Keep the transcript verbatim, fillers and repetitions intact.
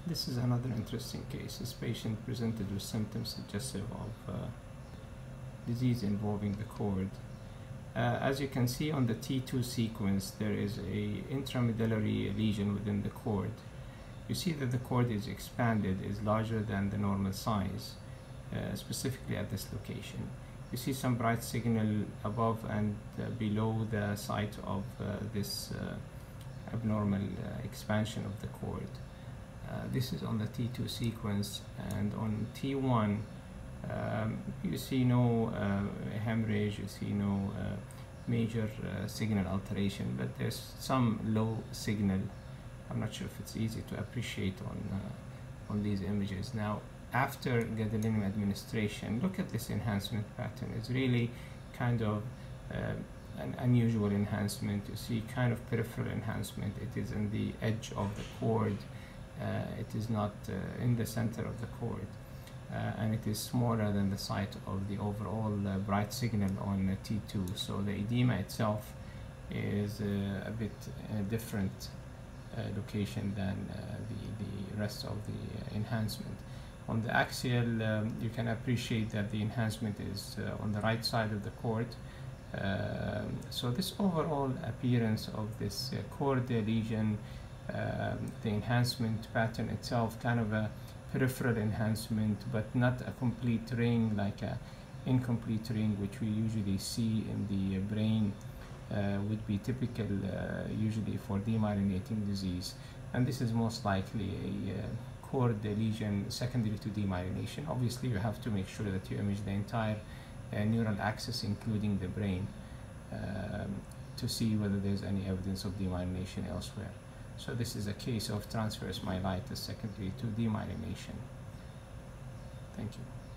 This is another interesting case. This patient presented with symptoms suggestive of uh, disease involving the cord. Uh, as you can see on the T two sequence, there is a intramedullary lesion within the cord. You see that the cord is expanded, is larger than the normal size, uh, specifically at this location. You see some bright signal above and uh, below the site of uh, this uh, abnormal uh, expansion of the cord. Uh, this is on the T two sequence, and on T one um, you see no uh, hemorrhage, you see no uh, major uh, signal alteration, but there's some low signal. I'm not sure if it's easy to appreciate on, uh, on these images. Now, after gadolinium administration, look at this enhancement pattern. It's really kind of uh, an unusual enhancement. You see kind of peripheral enhancement. It is in the edge of the cord. Uh, it is not uh, in the center of the cord. Uh, and it is smaller than the site of the overall uh, bright signal on uh, T two. So the edema itself is uh, a bit uh, different uh, location than uh, the, the rest of the uh, enhancement. On the axial, um, you can appreciate that the enhancement is uh, on the right side of the cord. Uh, so this overall appearance of this uh, cord lesion, um, the enhancement pattern itself, kind of a peripheral enhancement, but not a complete ring, like a incomplete ring, which we usually see in the brain, uh, would be typical uh, usually for demyelinating disease. And this is most likely a uh, cord lesion secondary to demyelination. Obviously, you have to make sure that you image the entire uh, neural axis, including the brain, um, to see whether there's any evidence of demyelination elsewhere. So this is a case of transverse myelitis secondary to demyelination. Thank you.